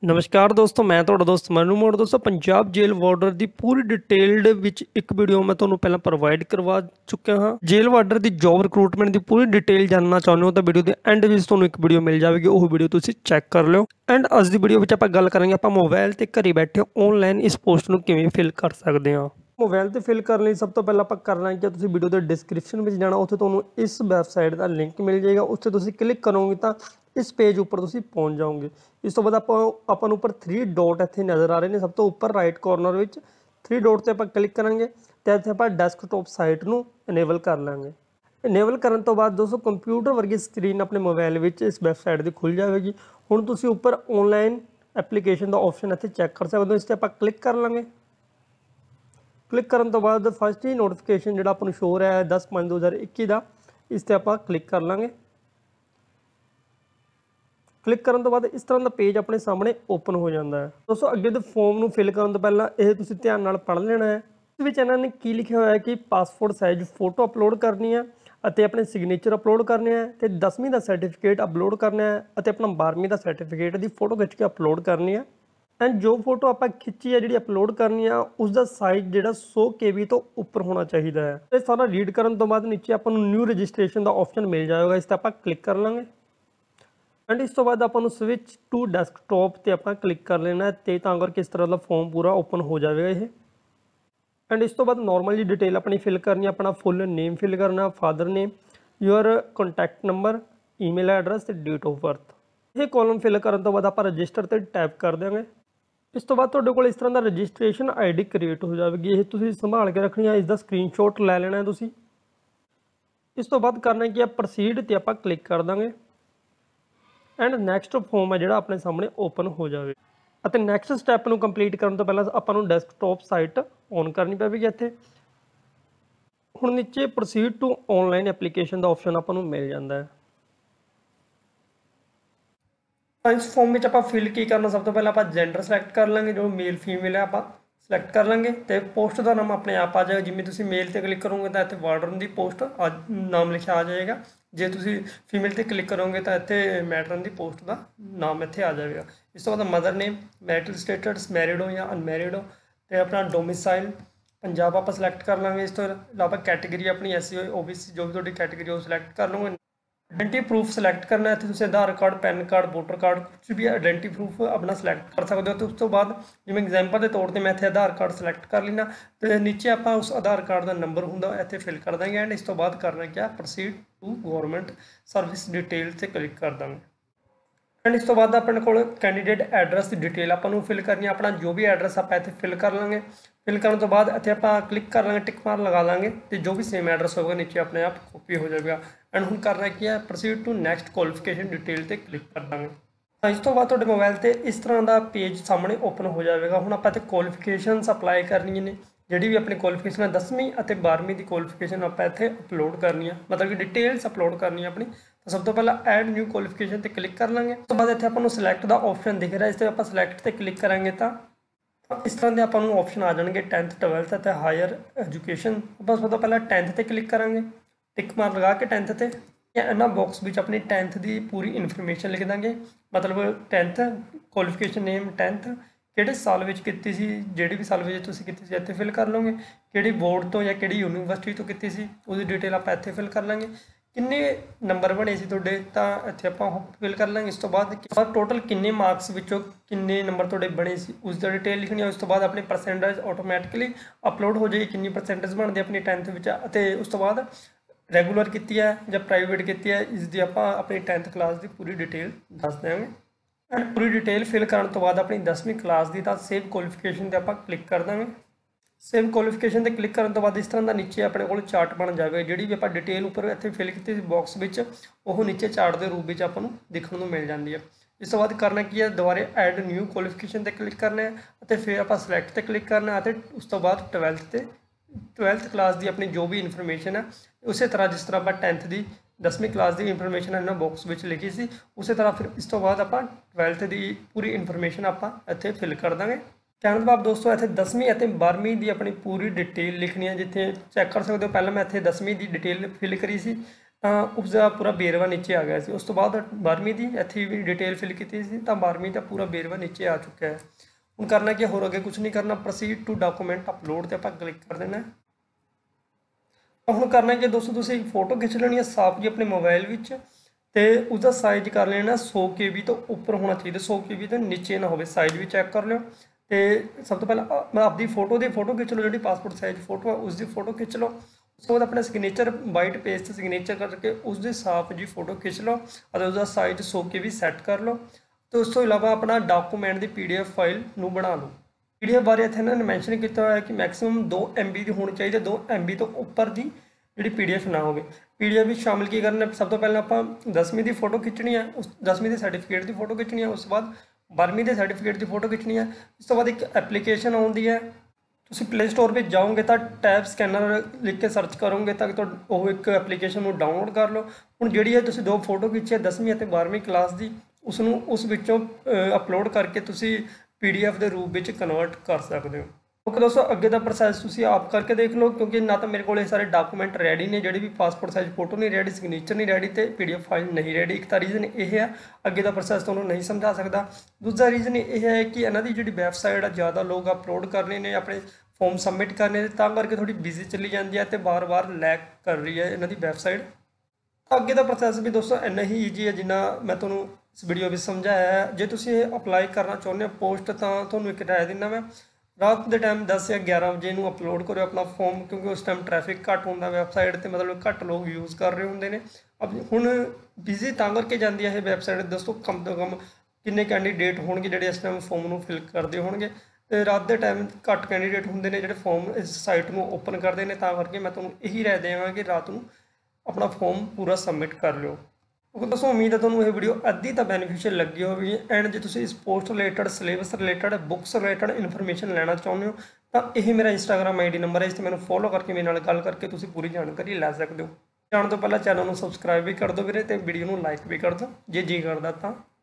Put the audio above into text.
नमस्कार दोस्तों, मैं ਤੁਹਾਡਾ ਦੋਸਤ ਮਨੂ ਮੋੜ। दोस्तों पंजाब जेल वार्डर ਦੀ ਪੂਰੀ ਡਿਟੇਲਡ ਵਿੱਚ ਇੱਕ ਵੀਡੀਓ ਮੈਂ ਤੁਹਾਨੂੰ ਪਹਿਲਾਂ ਪ੍ਰੋਵਾਈਡ ਕਰਵਾ ਚੁੱਕਿਆ ਹਾਂ। ਜੇਲ ਵਾਰਡਰ ਦੀ ਜੌਬ ਰਿਕਰੂਟਮੈਂਟ ਦੀ ਪੂਰੀ ਡਿਟੇਲ ਜਾਣਨਾ ਚਾਹੁੰਦੇ ਹੋ ਤਾਂ ਵੀਡੀਓ ਦੇ ਐਂਡ ਵਿੱਚ ਤੁਹਾਨੂੰ ਇੱਕ ਵੀਡੀਓ ਮਿਲ ਜਾਵੇਗੀ, ਉਹ ਵੀਡੀਓ ਤੁਸੀਂ ਚੈੱਕ ਕਰ ਲਿਓ। ਐਂਡ ਅੱਜ ਦੀ ਵੀਡੀਓ ਵਿੱਚ ਆਪਾਂ ਗੱਲ ਕਰਾਂਗੇ ਆਪਾਂ ਮੋਬਾਈਲ ਤੇ ਘਰੇ ਬੈਠੇ ਆਨਲਾਈਨ ਇਸ ਪੋਸਟ ਨੂੰ ਕਿਵੇਂ ਫਿਲ ਕਰ ਸਕਦੇ ਹਾਂ। मोबाइल तो फिल करने सब तो पहले आप करना है कि तुम वीडियो के डिस्क्रिप्शन में जाना, उत्थे तुहानू इस वैबसाइट का लिंक मिल जाएगा। उत्थे तुम क्लिक करोगे तो इस पेज उपर तुम पहुँच जाओगे। इस तो बाद अपन उपर 3 डॉट इत्थे नज़र आ रहे हैं, सब तो उपर राइट कॉर्नर में 3 डॉट से आप क्लिक करांगे तो इत्थे आप डेस्कटॉप साइट नू इनेबल कर लेंगे। इनेबल करने तो बाद दोस्तों कंप्यूटर वर्गी स्क्रीन अपने मोबाइल में इस वैबसाइट की खुल जाएगी। हुण तुसीं उपर ऑनलाइन एप्लीकेशन का ऑप्शन इत्थे चैक कर सकते हो, इस पर आप क्लिक कर लेंगे। क्लिक करने तो बाद फस्ट ही नोटिफिकेशन जो अपन शो रहा है 10/5/2021 का, इस पर आप क्लिक कर लेंगे। क्लिक करने तो बाद इस तरह का पेज अपने सामने ओपन हो जाता है। दोस्तों अगे तो फॉर्म को फिल करने तो पहला यह तुसीं ध्यान नाल पढ़ लेना है। इस विच इन्होंने की लिखा हुआ है कि पासपोर्ट साइज फोटो अपलोड करनी है, अपने सिग्नेचर अपलोड करने हैं, तो 10वीं का सर्टिफिकेट अपलोड करना है, अपना 12वीं का सर्टिफिकेट की फोटो खिंच के अपलोड करनी है। एंड जो फोटो आप खिंची है जी अपलोड करनी है उसका साइज जो 100 KB तो उपर होना चाहिए है। तो सारा रीड करने तो बाद नीचे अपन न्यू रजिस्ट्रेशन का ऑप्शन मिल जाएगा, इस पर आप क्लिक कर लेंगे। एंड इस तो बाद अपन स्विच टू डेस्कटॉप से आप क्लिक कर लेना है, तो करके इस तरह का फॉर्म पूरा ओपन हो जाएगा ये। एंड इस तो बाद नॉर्मल जी डिटेल अपनी फिल करनी, अपना फुल नेम फिल करना, father name, your contact number, email address, date of birth. ये कॉलम फिल करने तो बाद आप रजिस्टर पर टैप कर देंगे। इस तो बाद तुहाडे कोल इस तरह का रजिस्ट्रेशन ID क्रिएट हो जाएगी, ये तुसीं संभाल के रखनी है, इसका स्क्रीनशॉट लै लेना है तुसीं। इस तो बाद करना कि प्रोसीड ते आपां क्लिक कर देंगे। एंड नैक्सट फॉर्म है जिहड़ा अपने सामने ओपन हो जाए। ਅਤੇ नैक्सट स्टैप ਨੂੰ कंप्लीट करने तो पहला आपां नूं डेस्कटॉप साइट ऑन करनी पवेगी। इत्थे हुण नीचे प्रोसीड टू ऑनलाइन एप्लीकेशन का ऑप्शन आपां नूं मिल जाता है। इस फॉर्म में आप फिल की करना, सब तो पहले आप जेंडर सलैक्ट कर लेंगे, जो मेल फीमेल है आप सलैक्ट कर लेंगे। तो पोस्ट का नाम अपने आप आ जाएगा, जिमें तुम मेल पर क्लिक करोगे तो इतने वार्डन की पोस्ट नाम लिखा आ जाएगा, जे तुम फीमेल पर क्लिक करोगे तो इतने मैटरन की पोस्ट का नाम इतने आ जाएगा। इस तो बाद mother name, marital status, married हो या अनमैरिड हो, तो अपना डोमिसाइल पंजाब आप सलैक्ट कर लेंगे। इस तो अलावा कैटेगरी अपनी SC OBC जो भी थोड़ी कैटेगरी हो सलैक्ट कर लूँगे। आइडेंटिटी प्रूफ सलैक्ट करना है, तुम Aadhaar card, PAN card, voter card, कुछ भी आइडेंटिटी प्रूफ अपना सलैक्ट कर सकते हो। तो उस तो बाद जिवें एग्जाम्पल के तौर पर मैं इतने आधार कार्ड सलैक्ट कर लेना, तो नीचे आप उस आधार कार्ड का नंबर होंगे इतने फिल कर देंगे। एंड इस तो बाद करना क्या, proceed to government service detail से क्लिक कर देंगे। एंड इस तो बाद अपने को कैंडीडेट एड्रैस की डिटेल आपको फिल करनी है, अपना जो भी एड्रैस आप इतने फिल कर लेंगे। फिल करने तो बाद इतने आप क्लिक कर लेंगे, टिक मार लगा लेंगे, तो जो भी सेम एड्रैस होगा नीचे अपने आप कॉपी हो जाएगा। एंड हम करना क्या है, proceed to next qualification detail से क्लिक कर देंगे। इस तो बाद तुहाडे मोबाइल से इस तरह का पेज सामने ओपन हो जाएगा। हुण आपां इत्थे क्वालिफिकेशनस अप्लाई करनी ने, जिहड़ी भी अपनी क्वालिफिकेशन है 10वीं और 12वीं की क्वालिफिकेशन आप इत्थे अपलोड करनी है, मतलब कि डिटेल्स अपलोड करनी है अपनी। तो सब तो पहला ऐड न्यू क्वालिफिकेशन पर क्लिक कर लेंगे। उस तो बाद इत्थे आपां सिलैक्ट का ऑप्शन दिख रहा है, इस पर आप सिलैक्ट पर क्लिक करेंगे तो इस तरह के आपां ऑप्शन आ जाएंगे 10th 12th ਅਤੇ हायर एजुकेशन। बस सब तो पहला 10th पर क्लिक करेंगे, टिक मार लगा के 10th पर इन्होंने बॉक्स में अपनी 10th की पूरी इन्फॉर्मेशन लिख देंगे, मतलब 10th क्वालिफिकेशन नेम, 10th किहड़े साल में की सी, जिहड़े भी साल में तुसीं कीती सी इत्थे फिल कर लोगे, किहड़ी बोर्ड तो या किहड़ी यूनीवर्सिटी तो की सी उसकी डिटेल आप इत्थे फिल कर लेंगे। किन्ने नंबर बने सी तुहाडे तो इत्थे आपां फिल कर लेंगे। इस तो बाद टोटल किन्ने मार्क्स विचों किन्ने नंबर तुहाडे बने सी उसकी डिटेल लिखनी है। उस तो बाद अपनी परसेंटेज ऑटोमैटिकली अपलोड हो जाएगी, किन्नी परसेंटेज बनती अपनी 10th विच। उस तो बाद रेगूलर की है या प्राइवेट की है, इसकी आप अपनी 10th क्लास की पूरी डिटेल दस देंगे। एंड पूरी डिटेल फिल करने तो बाद अपनी 10वीं क्लास की तो सेव क्वालिफिकेशन पर आप क्लिक कर देंगे। सेव क्वालिफिकेशन पर क्लिक करने तो बाद इस तरह का नीचे अपने को चार्ट बन जाएगा, जी भी आप डिटेल उपर इतने फिल की बॉक्स में वो नीचे चार्ट के रूप में आपको देखने को मिल जाती है। इस तो बाद करना की है, दोबारे ऐड न्यू क्वालिफिकेशन पर क्लिक करना है, फिर आप सिलैक्ट पर क्लिक करना है। उस तो बाद 12th क्लास की अपनी जो भी इन्फॉर्मेशन है उस तरह जिस तरह आप 10th की 10वीं क्लास की इन्फॉर्मेशन इन्होंने बॉक्स में लिखी सी, उस तरह फिर इस तो बाद आप 12th की पूरी इन्फॉर्मेशन आप इतने फिल कर देंगे। कहने का भाव दोस्तों इतने 10वीं और 12वीं की अपनी पूरी डिटेल लिखनी है, जिथे चैक कर सकते हो। पहले मैं इतने 10वीं की डिटेल फिल करी सी, ਤਾਂ ਉਸਦਾ ਪੂਰਾ ਵੇਰਵਾ ਨੀਚੇ ਆ ਗਿਆ ਸੀ। ਉਸ ਤੋਂ ਬਾਅਦ 12ਵੀਂ ਦੀ ਇੱਥੇ ਵੀ ਡਿਟੇਲ ਫਿਲ ਕੀਤੀ ਸੀ, ਤਾਂ 12ਵੀਂ ਦਾ ਪੂਰਾ ਵੇਰਵਾ ਨੀਚੇ ਆ ਚੁੱਕਿਆ ਹੈ। ਹੁਣ ਕਰਨਾ ਕੀ, ਹੋਰ ਅੱਗੇ ਕੁਝ ਨਹੀਂ ਕਰਨਾ, ਪ੍ਰੋਸੀਡ ਟੂ ਡਾਕੂਮੈਂਟ ਅਪਲੋਡ ਤੇ ਆਪਾਂ ਕਲਿੱਕ ਕਰ ਦੇਣਾ। ਹੁਣ ਕਰਨਾ ਕਿ ਦੋਸਤੋ ਤੁਸੀਂ ਇੱਕ ਫੋਟੋ ਖਿੱਚ ਲੈਣੀ ਹੈ ਸਾਫ਼ ਜੀ ਆਪਣੇ ਮੋਬਾਈਲ ਵਿੱਚ, ਤੇ उसका साइज कर लेना 100 KB तो उपर होना चाहिए, 100 KB तो नीचे ना हो। साइज भी चैक कर लो। तो सब तो पहले मैं आपकी फोटो खिंच लो, जी पासपोर्ट साइज फोटो है उसकी फोटो खिंच लो। उसके बाद अपना सिग्नेचर वाइट पेज से सिग्नेचर करके उसकी साफ जी फोटो खिंच लो और उसका साइज 100 KB सैट कर लो। तो उस तो इलावा अपना डॉकूमेंट की PDF फाइल नू बना लो। PDF बारे इतने इन्होंने मैंशन किया है कि मैक्सिमम 2 MB की होनी चाहिए, 2 MB तो उपर की जी PDF ना हो। PDF भी शामिल की करना, सब तो पहले आप 10वीं की फोटो खिंचनी है, उस 10वीं के सर्टिफिकेट की फोटो खिंचनी है, उस बाद 12वीं के सर्टिफिकेट की फोटो खिंचनी है। उस तो बाद एक एप्लीकेशन आती है, तुम प्ले स्टोर पर जाओगे तो टैब स्कैनर लिख के सर्च करोगे ताकि तो वो एक एप्लीकेशन को डाउनलोड कर लो। हूँ जी है तुम 2 फोटो खिंची 10वीं और 12वीं क्लास की, उसनों उस विचों अपलोड करके तुम PDF के रूप में कन्वर्ट कर सकते हो। ओके दोस्तों, अगे का प्रोसैस तुम आप करके देख लो, क्योंकि ना तो मेरे को सारे डॉकूमेंट रेडी ने, जी भी पासपोर्ट साइज फोटो नहीं रेडी, सिग्नेचर नहीं रेडी, तो PDF फाइल नहीं रेडी। एक तो रीजन ये है, अगे का प्रोसैस तुहानूं नहीं समझा सकता। दूसरा रीजन ये है कि इन्हों की जी वैबसाइट है ज़्यादा लोग अपलोड करने ने, अपने फॉर्म सबमिट करने, करके थोड़ी बिजी चली जाती है, तो बार बार लैग कर रही है इन्हों की वैबसाइट। अगे का प्रोसैस भी दोस्तों इन्ना ही ईजी है जिन्ना मैं तुहानूं इस वीडियो में समझाया है। जो तुम अपलाई करना चाहते हो पोस्ट, तो तुहानूं एक राय दिना मैं, रात के टाइम 10 या 11 बजे में अपलोड करो अपना फॉर्म, क्योंकि उस टाइम ट्रैफिक घट होंगे वैबसाइट पर, मतलब घट लोग यूज़ कर रहे होंगे ने। अब हुण बिजी तां करके जाती है वैबसाइट दोस्तों, कम तो कम किन्ने कैंडीडेट होंगे जोड़े इस टाइम फॉर्म में फिल करते होंगे, तो रात के टाइम घट कैंडीडेट होंगे ने जोड़े फॉर्म इस साइट में ओपन करते हैं। तां करके मैं तुहानूं यही राय देवांगा कि रात को अपना फॉर्म पूरा सबमिट कर लो। दोस्तों उम्मीद है तुहानूं ये वीडियो अद्धी तो बेनीफिशियल लगी होगी। एंड जो तुम इस post related syllabus related books related information लेना चाहते हो, तो यही मेरा इंस्टाग्राम ID नंबर है, इस मैं फॉलो करके मेरे नाल गल करके तुम पूरी जानकारी लै सकते हो। जाने तो पहले चैनल को सबसक्राइब भी कर दो वीरे, तो वीडियो को लाइक भी कर दो जे जी करता।